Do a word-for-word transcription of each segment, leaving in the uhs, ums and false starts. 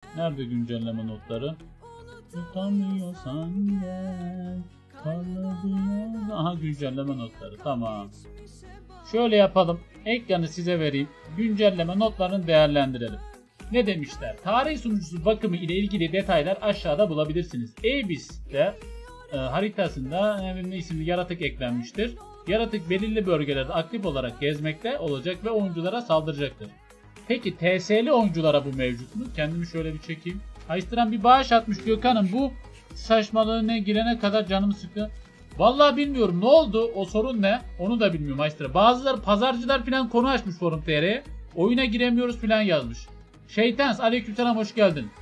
Nerede güncelleme notları? Tutamıyorsan gel. Aha güncelleme notları. Tamam. Şöyle yapalım. Ekranı size vereyim. Güncelleme notlarını değerlendirelim. Ne demişler? Tarih sunucusu bakımı ile ilgili detaylar aşağıda bulabilirsiniz. Abyss'te e, haritasında ne isimli yaratık eklenmiştir. Yaratık belirli bölgelerde aktif olarak gezmekte olacak ve oyunculara saldıracaktır. Peki T S'li oyunculara bu mevcut mu? Kendimi şöyle bir çekeyim. Ayıstıran bir bağış atmış Gökhan'ım. Bu saçmalığına girene kadar canımı sıktı. Vallahi bilmiyorum ne oldu, o sorun ne? Onu da bilmiyorum Ayıstıran. Bazıları pazarcılar falan konu açmış forum nokta t r'ye. Oyuna giremiyoruz falan yazmış. Şeytans aleykümselam, hoş geldin.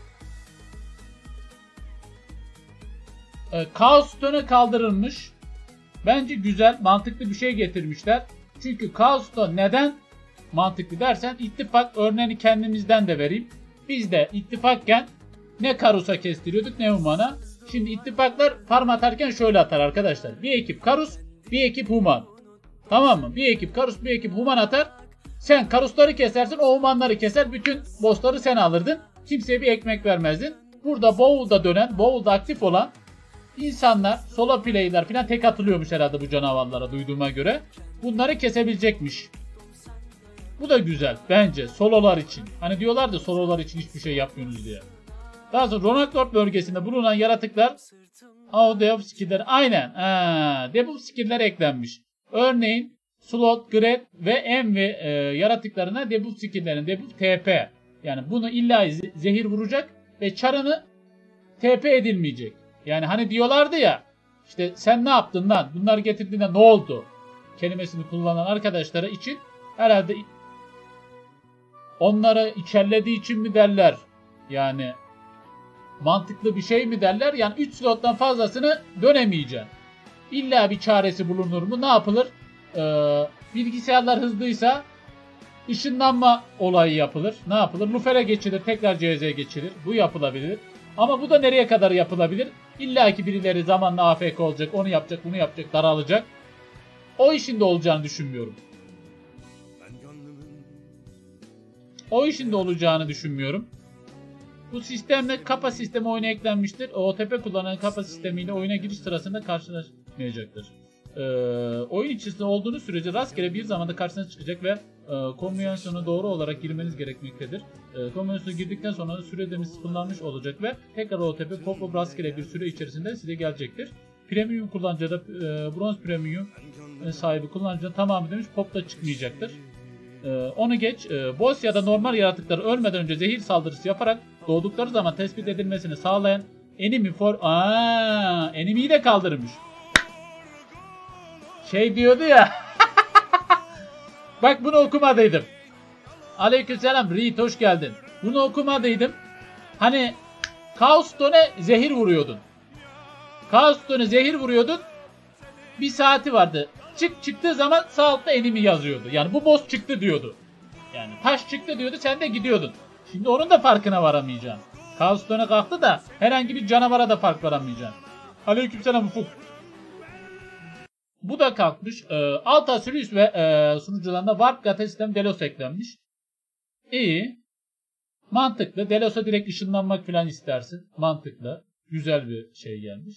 Ee, Kaos Stone'u kaldırılmış. Bence güzel, mantıklı bir şey getirmişler. Çünkü Kaos Stone neden mantıklı dersen, ittifak örneğini kendimizden de vereyim. Biz de ittifakken ne Karus'a kestiriyorduk ne Human'a. Şimdi ittifaklar farm atarken şöyle atar arkadaşlar. Bir ekip Karus, bir ekip Human. Tamam mı? Bir ekip Karus, bir ekip Human atar. Sen Karusları kesersin, o Humanları keser. Bütün bossları sen alırdın. Kimseye bir ekmek vermezdin. Burada Bowl'da dönen, Bowl'da aktif olan insanlar, solo play'ler falan tek atılıyormuş herhalde bu canavarlara duyduğuma göre. Bunları kesebilecekmiş. Bu da güzel bence sololar için. Hani diyorlar da sololar için hiçbir şey yapmıyorsunuz diye. Daha sonra Ronaklord bölgesinde bulunan yaratıklar o debuff skill'ler aynen. Ha, debuff skill'ler eklenmiş. Örneğin Slot, Gret ve Envy e, yaratıklarına debuff skill'lerin debuff T P. Yani bunu illa zehir vuracak ve çarını T P edilmeyecek. Yani hani diyorlardı ya işte sen ne yaptın lan? Bunları getirdiğinde ne oldu? Kelimesini kullanan arkadaşları için herhalde onları içerlediği için mi derler? Yani mantıklı bir şey mi derler? Yani üç slottan fazlasını dönemeyeceksin. İlla bir çaresi bulunur mu? Ne yapılır? Ee, bilgisayarlar hızlıysa ışınlanma olayı yapılır. Ne yapılır? Lufere geçilir. Tekrar C Z'ye geçilir. Bu yapılabilir. Ama bu da nereye kadar yapılabilir? İlla ki birileri zamanla A F K olacak. Onu yapacak, bunu yapacak, daralacak. O işin de olacağını düşünmüyorum. O işin de olacağını düşünmüyorum. Bu sistemle kapa sistemi oyuna eklenmiştir. O T P kullanan kapa sistemiyle oyuna giriş sırasında karşılaşmayacaktır. Ee, oyun içerisinde olduğunuz sürece rastgele bir zamanda karşınıza çıkacak ve e, konvansiyona doğru olarak girmeniz gerekmektedir. E, konvansiyona girdikten sonra süremiz sıfırlanmış olacak ve tekrar O T P pop-up rastgele bir süre içerisinde size gelecektir. Premium kullanıcıda e, bronz premium sahibi kullanıcının tamamı demiş pop da çıkmayacaktır. E, onu geç. E, boss ya da normal yaratıkları ölmeden önce zehir saldırısı yaparak doğdukları zaman tespit edilmesini sağlayan enemy for aaa enemy'yi de kaldırmış. Şey diyordu ya. Bak bunu okumadıydım. Aleykümselam Reed, hoş geldin. Bunu okumadıydım. Hani Chaos Stone'e zehir vuruyordun. Chaos Stone'e zehir vuruyordun. Bir saati vardı. Çık çıktığı zaman sağ altta enemy yazıyordu. Yani bu boss çıktı diyordu. Yani taş çıktı diyordu, sen de gidiyordun. Şimdi onun da farkına varamayacaksın. Chaos Stone'e kalktı da herhangi bir canavara da fark varamayacaksın. Aleykümselam Ufuk. Bu da kalkmış. E, Alta Sirius ve e, sunucularında Warp Gate sistem Delos eklenmiş. İyi. Mantıklı. Delos'a direkt ışınlanmak falan istersin. Mantıklı. Güzel bir şey gelmiş.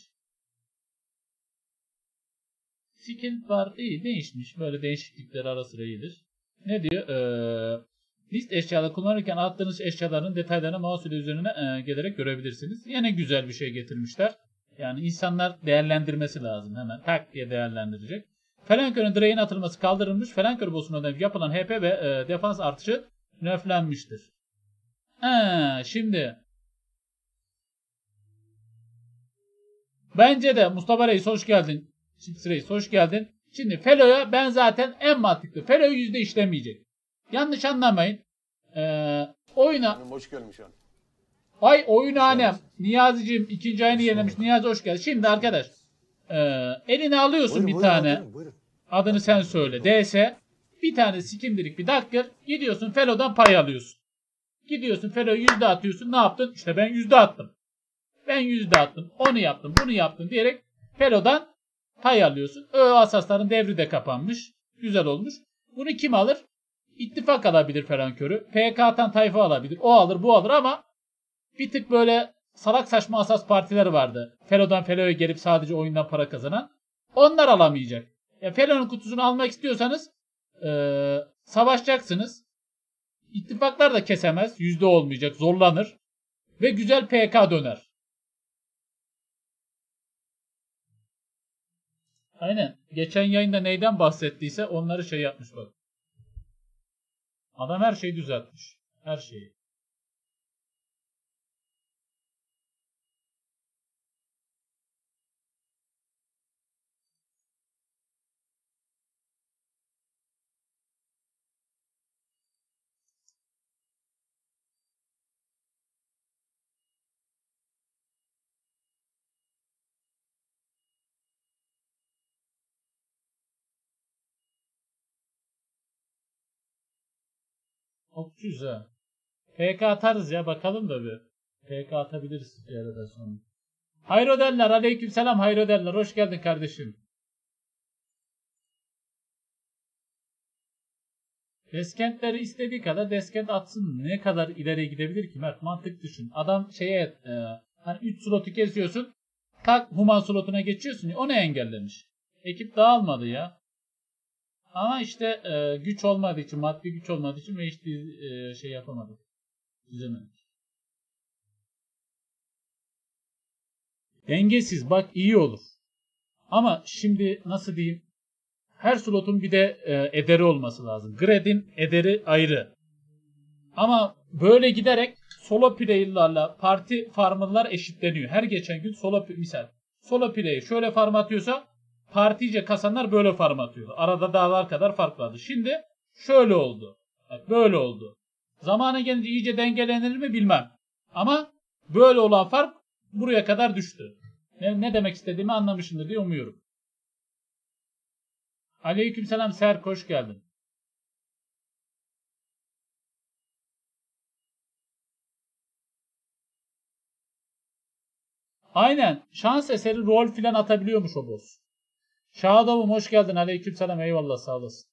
Skill var. İyi. Değişmiş. Böyle değişiklikler ara sıra iyidir. Ne diyor? Ee, list eşyaları kullanırken attığınız eşyaların detaylarını mouse ile üzerine e, gelerek görebilirsiniz. Yine güzel bir şey getirmişler. Yani insanlar değerlendirmesi lazım. Hemen tak diye değerlendirecek. Felankör'ün direğin atılması kaldırılmış. Felankör boss'una yapılan H P ve e, defans artışı nerflenmiştir. Ha, şimdi bence de Mustafa Reis hoş geldin. Chips Reis hoş geldin. Şimdi Felo'ya ben zaten en mantıklı. Felo'yu yüzde işlemeyecek. Yanlış anlamayın. Ee, oyuna hoş gelmiş yani. Ay oyunhanem. Niyazi'cim ikinci ayını yenilemiş. Niyazi hoş geldin. Şimdi arkadaş e, eline alıyorsun buyurun, bir buyurun, tane. Buyurun, buyurun. Adını sen söyle. D S. Bir tane sikimdirik bir dakika. Gidiyorsun Felo'dan pay alıyorsun. Gidiyorsun Felo'yu yüzde atıyorsun. Ne yaptın? İşte ben yüzde attım. Ben yüzde attım. Onu yaptım. Bunu yaptım diyerek Felo'dan pay alıyorsun. Ö asasların devri de kapanmış. Güzel olmuş. Bunu kim alır? İttifak alabilir Felankör'ü. P K atan tayfa alabilir. O alır bu alır ama Bir tık böyle salak saçma asas partiler vardı. Felo'dan Felo'ya gelip sadece oyundan para kazanan. Onlar alamayacak. Ya Felo'nun kutusunu almak istiyorsanız ee, savaşacaksınız. İttifaklar da kesemez. Yüzde olmayacak. Zorlanır. Ve güzel P K döner. Aynen. Geçen yayında neyden bahsettiyse onları şey yapmış bak. Adam her şeyi düzeltmiş. Her şeyi. Okçuyuz ha. P K atarız ya, bakalım da bir. P K atabiliriz bir arada sonra. Hayro derler. Aleykümselam hayro derler. Hoş geldin kardeşim. Deskentleri istediği kadar deskent atsın. Ne kadar ileriye gidebilir ki Mert? Mantık düşün. Adam şeye e, hani üç slotu kesiyorsun. Tak human slotuna geçiyorsun. Onu engellemiş. Ekip dağılmadı ya. Ama işte e, güç olmadığı için, maddi güç olmadığı için ve hiç e, şey yapamadık. Düzemedik. Dengesiz bak, iyi olur. Ama şimdi nasıl diyeyim? Her slotun bir de e, ederi olması lazım. Grid'in ederi ayrı. Ama böyle giderek solo player'larla parti farmlar eşitleniyor. Her geçen gün solo misal solo player şöyle farm atıyorsa partice kasanlar böyle farm atıyordu. Arada dağlar kadar fark vardı. Şimdi şöyle oldu. Bak böyle oldu. Zamana gelince iyice dengelenir mi bilmem. Ama böyle olan fark buraya kadar düştü. Ne, ne demek istediğimi anlamışsındır diye umuyorum. Aleykümselam Serk, hoş geldin. Aynen. Şans eseri rol filan atabiliyormuş o boss. Shadow'um hoş geldin. Aleykümselam. Eyvallah, sağ olasın.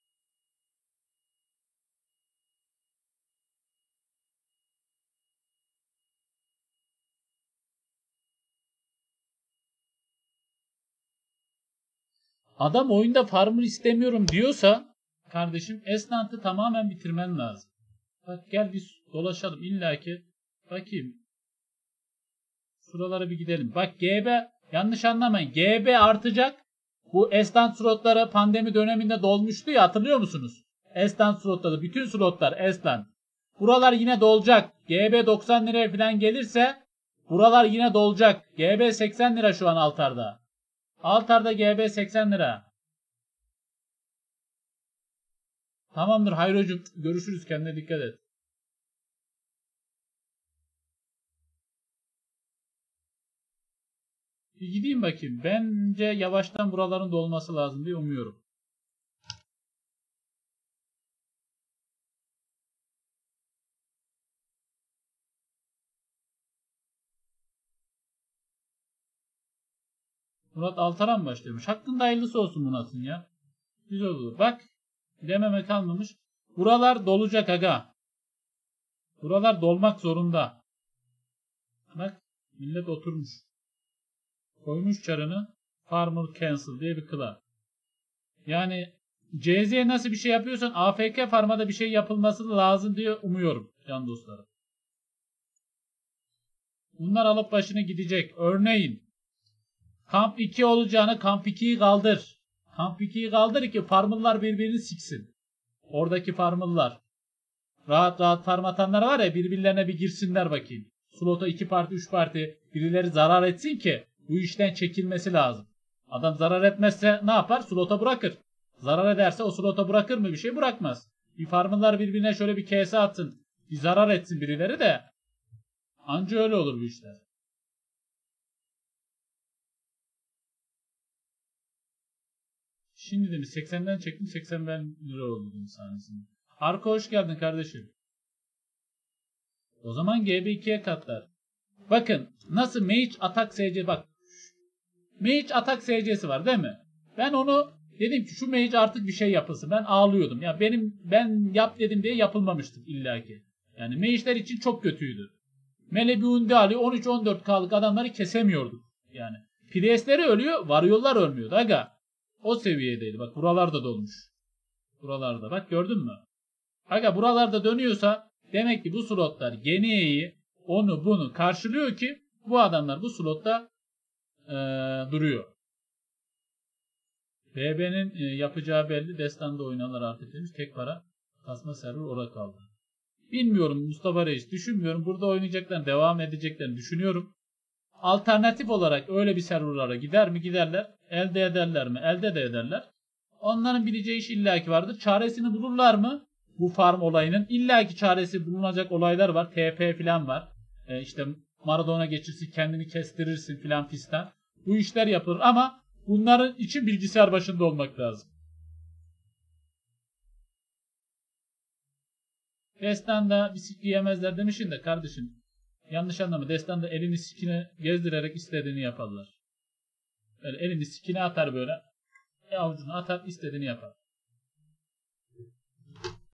Adam oyunda farmı istemiyorum diyorsa kardeşim Esnant'ı tamamen bitirmen lazım. Bak gel bir dolaşalım. İlla ki bakayım. Şuralara bir gidelim. Bak G B, yanlış anlamayın. G B artacak. Bu Esnant slotları pandemi döneminde dolmuştu ya, hatırlıyor musunuz? Esnant slotları. Bütün slotlar Esnant. Buralar yine dolacak. G B doksan liraya falan gelirse buralar yine dolacak. G B seksen lira şu an altarda. Altarda G B seksen lira. Tamamdır Hayrocuğum. Görüşürüz. Kendine dikkat et. Bir gideyim bakayım. Bence yavaştan buraların dolması lazım diye umuyorum. Murat Altar'a mı başlıyormuş? Hakkında hayırlısı olsun Murat'ın ya. Güzel olur. Bak. Dememe kalmamış. Buralar dolacak aga. Buralar dolmak zorunda. Bak. Millet oturmuş. Koymuş çarını. Farmer Cancel diye bir kıla. Yani C Z'ye nasıl bir şey yapıyorsan A F K farmada bir şey yapılması lazım diye umuyorum can dostlarım. Bunlar alıp başına gidecek. Örneğin Kamp iki olacağına Kamp ikiyi kaldır. Kamp ikiyi kaldır ki farmırlar birbirini siksin. Oradaki farmırlar. Rahat rahat farm atanlar var ya, birbirlerine bir girsinler bakayım. Slota iki parti üç parti birileri zarar etsin ki bu işten çekilmesi lazım. Adam zarar etmezse ne yapar? Slota bırakır. Zarar ederse o slota bırakır mı? Bir şey bırakmaz. Bir farmırlar birbirine şöyle bir kese atsın. Bir zarar etsin birileri de. Anca öyle olur bu işler. Şimdi de mi seksenden çektim, seksen lira oldu bunun sahnesinde. Arka hoş geldin kardeşim. O zaman G B ikiye katlar. Bakın nasıl Mage Atak S C, bak. Mage Atak S C'si var değil mi? Ben onu dedim ki şu Mage artık bir şey yapılsın. Ben ağlıyordum. Ya benim ben yap dedim diye yapılmamıştır illaki. Yani Mage'ler için çok kötüydü. Melebiundi Ali on üç on dört K'lık adamları kesemiyorduk. Yani Priestleri ölüyor, varıyorlar ölmüyordu aga. O seviyedeydi. Bak buralarda dolmuş. Buralarda. Bak gördün mü? Aga buralarda dönüyorsa demek ki bu slotlar Genie'yi onu bunu karşılıyor ki bu adamlar bu slotta ee, duruyor. B B'nin e, yapacağı belli. Destanda oynanır artık demiş. Tek para kasma server orada kaldı. Bilmiyorum Mustafa Reis. Düşünmüyorum. Burada oynayacaklar, devam edeceklerini düşünüyorum. Alternatif olarak öyle bir serverlara gider mi? Giderler. Elde ederler mi? Elde de ederler. Onların bileceği iş illaki vardır. Çaresini bulurlar mı? Bu farm olayının illaki çaresi bulunacak olaylar var. T P falan var. Ee, işte Maradona geçirsin, kendini kestirirsin filan fistan. Bu işler yapılır ama bunların için bilgisayar başında olmak lazım. Destanda bisikli yemezler demişsin de kardeşim. Yanlış anlama. Destanda elini sikine gezdirerek istediğini yaparlar. Böyle elini sikine atar böyle. Avucunu atar istediğini yapar.